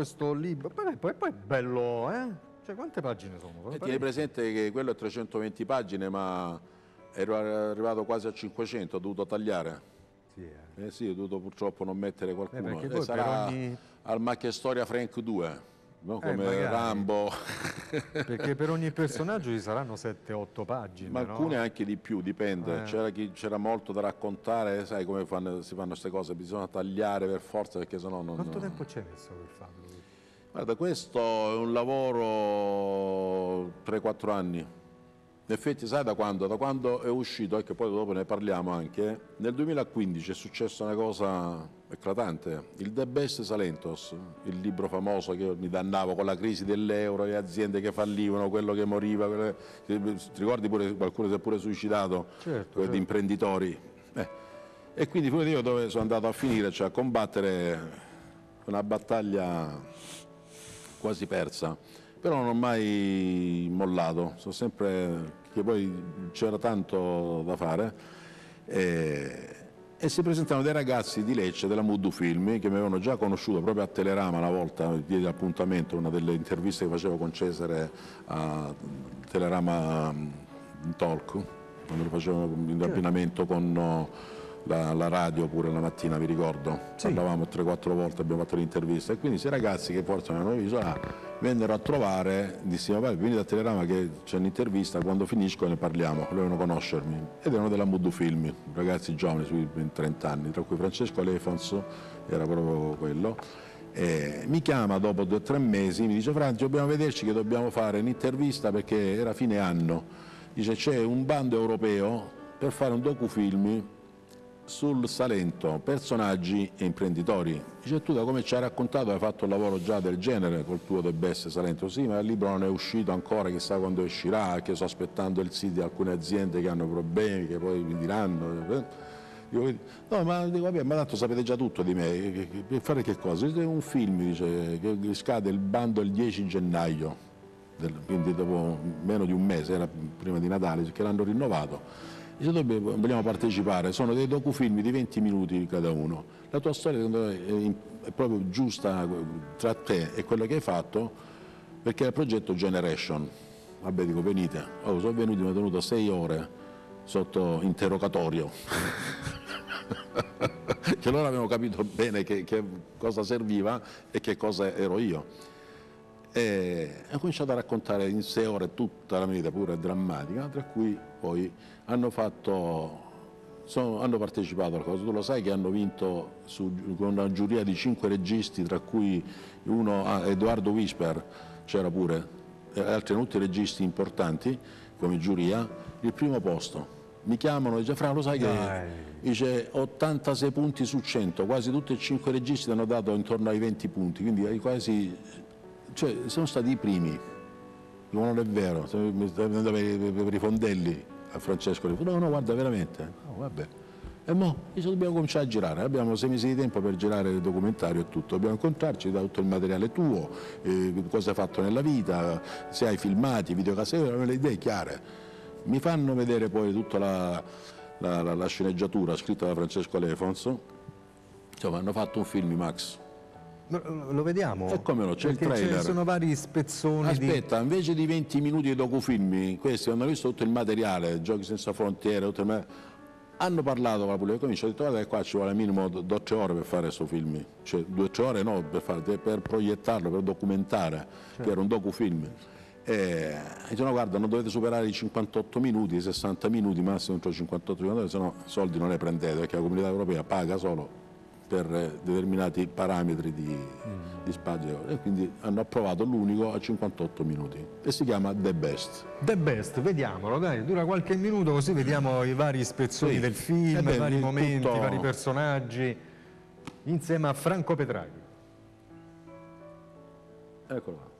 questo libro, poi è bello, eh? Cioè, quante pagine sono? Tieni presente che quello è 320 pagine, ma ero arrivato quasi a 500, ho dovuto tagliare. Sì, Sì, ho dovuto purtroppo non mettere qualcuno. perché poi Sarà per ogni... al Macchia Storia Frank 2, no? Come magari. Rambo. Perché per ogni personaggio ci saranno 7-8 pagine, Ma alcune no? anche di più, dipende. C'era molto da raccontare, sai come si fanno queste cose, bisogna tagliare per forza perché sennò non... Quanto tempo ci hai messo per farlo? Guarda, questo è un lavoro 3-4 anni. In effetti sai da quando? Da quando è uscito, e che poi dopo ne parliamo anche, nel 2015 è successa una cosa eclatante. Il The Best Salentos, il libro famoso che io mi dannavo con la crisi dell'euro, le aziende che fallivano, quello che moriva, ti ricordi pure qualcuno si è pure suicidato, Certo. di imprenditori. E quindi pure io dove sono andato a finire, cioè a combattere una battaglia quasi persa, però non ho mai mollato, so sempre che poi c'era tanto da fare e si presentavano dei ragazzi di Lecce della Mood Film che mi avevano già conosciuto proprio a Telerama una volta, diedi appuntamento, una delle interviste che facevo con Cesare a Telerama Talk, quando lo facevo in abbinamento con la radio pure la mattina, vi ricordo, parlavamo 3-4 volte, abbiamo fatto l'intervista e quindi questi ragazzi che forse non avevano visto vennero a trovare, dissimo vai venite a Telerama che c'è un'intervista, quando finisco ne parliamo, volevano conoscermi ed erano della Mood Film, ragazzi giovani sui 30 anni, tra cui Francesco Alefonso era proprio quello. Mi chiama dopo 2 o 3 mesi, mi dice Franci dobbiamo vederci che dobbiamo fare un'intervista perché era fine anno, dice c'è un bando europeo per fare un docufilm sul Salento, personaggi e imprenditori. Dice tu da come ci hai raccontato hai fatto un lavoro già del genere col tuo The Best Salento, sì ma il libro non è uscito ancora, chissà quando uscirà, che sto aspettando il sito di alcune aziende che hanno problemi, che poi mi diranno. Dico, no ma dico vabbè ma tanto sapete già tutto di me, per fare che cosa? Dice, un film, dice, che scade il bando il 10 gennaio, quindi dopo meno di un mese, era prima di Natale, che l'hanno rinnovato. Dice vogliamo partecipare, sono dei docufilm di 20 minuti cada uno, la tua storia è proprio giusta tra te e quello che hai fatto perché è il progetto Generation. Vabbè dico venite, sono venuti, mi è tenuto 6 ore sotto interrogatorio che loro avevano capito bene che cosa serviva e che cosa ero io. E ho cominciato a raccontare in 6 ore tutta la mia vita pure drammatica, tra cui poi hanno partecipato alla cosa. Tu lo sai che hanno vinto con una giuria di 5 registi, tra cui uno, Edoardo Whisper, c'era pure, e altri tutti registi importanti come giuria, il primo posto. Mi chiamano e dice Fra, lo sai che dice 86 punti su 100, quasi tutti e 5 registi hanno dato intorno ai 20 punti, quindi quasi, cioè sono stati i primi. Dico, non è vero, mi stai venendo per i fondelli a Francesco, dico, no guarda veramente, no, vabbè. E mo dice dobbiamo cominciare a girare, abbiamo 6 mesi di tempo per girare il documentario e tutto, dobbiamo incontrarci, da tutto il materiale tuo, cosa hai fatto nella vita, se hai filmati, videocassette, avevano le idee chiare. Mi fanno vedere poi tutta la sceneggiatura scritta da Francesco Alefonso, insomma hanno fatto un film Max. Lo vediamo? E come no, c'è il trailer. Ci sono vari spezzoni. Aspetta, invece di 20 minuti di docufilm, questi hanno visto tutto il materiale, Giochi senza frontiere, hanno parlato con la Puglia, comincia, ha detto guarda che qua ci vuole minimo 2 o 3 ore per fare questo film, cioè 2 o 3 ore no, per proiettarlo, per documentare, che era un docufilm. E dicono guarda non dovete superare i 58 minuti, i 60 minuti, massimo entro 58 minuti, se no soldi non ne prendete, perché la Comunità Europea paga solo per determinati parametri di spazio e quindi hanno approvato l'unico a 58 minuti e si chiama The Best. The Best, vediamolo, dai, dura qualche minuto così vediamo i vari spezzoni del film, i vari momenti, i vari personaggi, insieme a Franco Petraghi. Eccolo qua.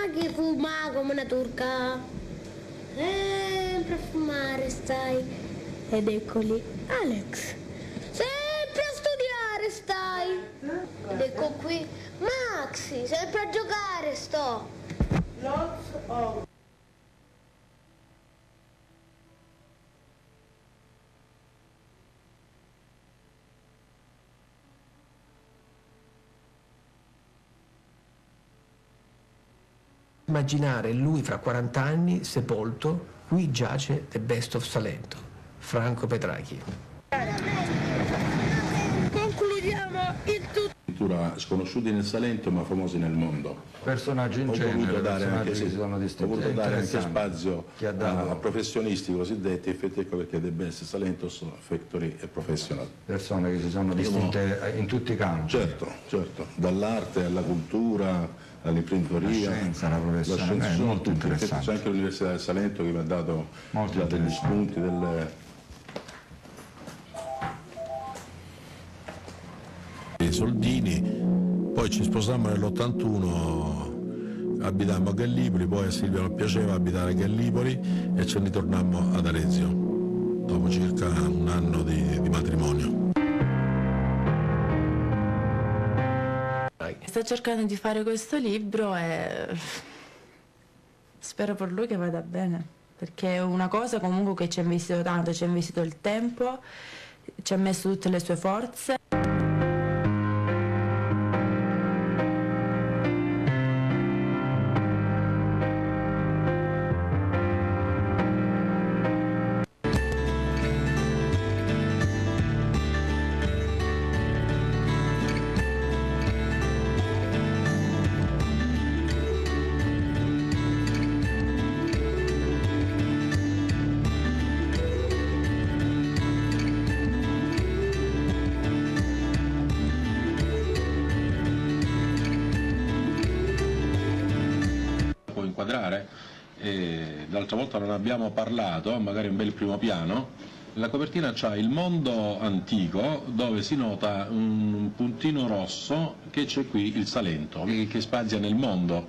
che fuma come una turca. Sempre a fumare stai. Ed eccoli, Alex. Sempre a studiare stai. Ed ecco qui, Maxi, sempre a giocare sto. Lots of. Immaginare lui fra 40 anni sepolto, qui giace The Best of Salento, Franco Petracchi. Concludiamo il tutto. Sconosciuti nel Salento ma famosi nel mondo. Personaggi in genere, personaggi che si sono distinti. Ho voluto dare anche spazio a professionisti cosiddetti, effetti, ecco perché The Best Salento sono factory e professional. Persone che si sono distinte in tutti i campi. Certo, dall'arte alla cultura, all'imprenditoria, la scienza, la professione, è molto interessante. C'è anche l'Università del Salento che mi ha dato degli spunti, dei soldini, poi ci sposammo nell'81, abitammo a Gallipoli, poi a Silvia non piaceva abitare a Gallipoli e ce ne ritornammo ad Arezzo, dopo circa un anno di matrimonio. Sto cercando di fare questo libro e spero per lui che vada bene, perché è una cosa comunque che ci ha investito tanto, ci ha investito il tempo, ci ha messo tutte le sue forze. L'altra volta non abbiamo parlato, magari un bel primo piano. La copertina c'ha il mondo antico dove si nota un puntino rosso che c'è qui il Salento che spazia nel mondo.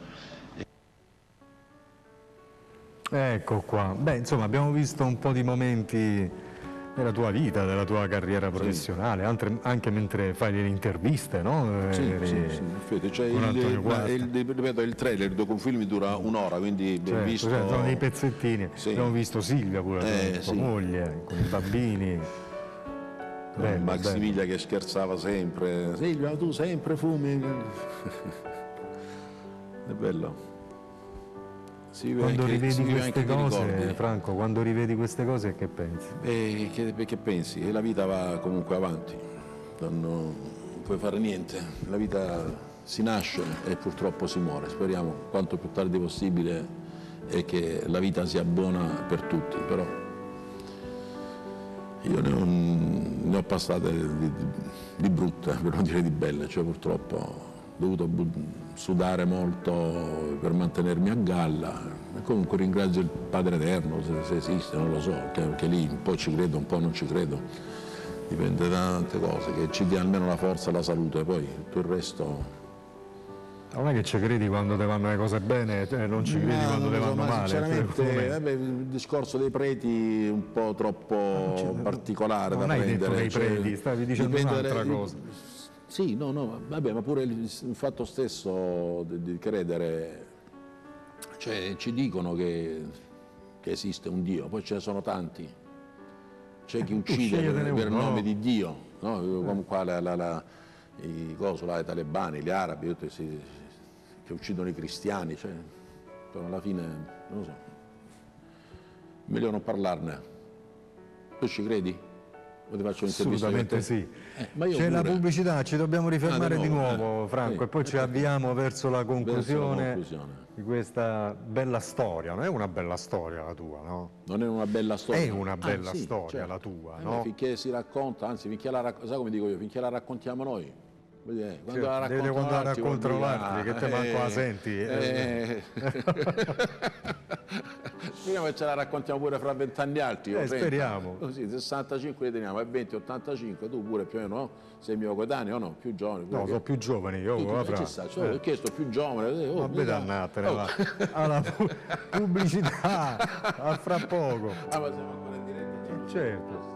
Ecco qua. Beh, insomma, abbiamo visto un po' di momenti della tua vita, della tua carriera professionale, anche mentre fai delle interviste, no? Infatti, cioè ripeto, il trailer, il docufilm dura un'ora, quindi abbiamo visto... sono dei pezzettini, abbiamo visto Silvia pure, tua moglie, con i bambini. Maximiglia che scherzava sempre, Silvia tu sempre fumi. È bello. Quando rivedi queste cose, Franco, quando rivedi queste cose che pensi? Che pensi? E la vita va comunque avanti, non puoi fare niente, la vita si nasce e purtroppo si muore, speriamo quanto più tardi possibile e che la vita sia buona per tutti, però io ne ho passate di brutte, per non dire di belle, cioè purtroppo ho dovuto sudare molto per mantenermi a galla, e comunque ringrazio il Padre Eterno, se esiste, non lo so, che lì un po' ci credo, un po' non ci credo, dipende da tante cose, che ci dia almeno la forza e la salute, poi tutto il resto... Non è che ci credi quando ti vanno le cose bene, non ci credi quando ti vanno male. Sinceramente, il discorso dei preti è un po' troppo particolare da prendere. Non hai detto dei preti, stavi dicendo un'altra cosa. Sì, vabbè, ma pure il fatto stesso di credere, cioè ci dicono che esiste un Dio, poi ce ne sono tanti, c'è chi uccide per nome di Dio, no? Come qua i talebani, gli arabi, che uccidono i cristiani, cioè, alla fine, non lo so, meglio non parlarne. Tu ci credi? O ti faccio assolutamente sì. C'è la pubblicità, ci dobbiamo rifermare di nuovo, Franco, e poi ci avviamo verso la conclusione di questa bella storia. Non è una bella storia la tua, no? Non è una bella storia? È una bella storia la tua, no? Finché si racconta, anzi finché sai come dico io, finché la raccontiamo noi. Quando la raccontano l'altri, che te manco la senti. Speriamo che ce la raccontiamo pure fra 20 anni altri. Speriamo. Così, 65 li teniamo, e 20, 85, tu pure più o meno, no? Sei mio coetaneo o no? Più giovane? No, sono più giovani io. Perché sto più giovane? Vabbè, dannatene, va. Alla pubblicità, a fra poco. Ma siamo ancora in diretta? Certo.